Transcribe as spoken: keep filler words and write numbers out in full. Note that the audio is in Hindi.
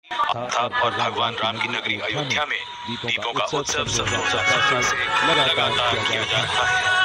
था और भगवान राम की नगरी अयोध्या में दीपों का उत्सव से लगातार किया जा रहा है।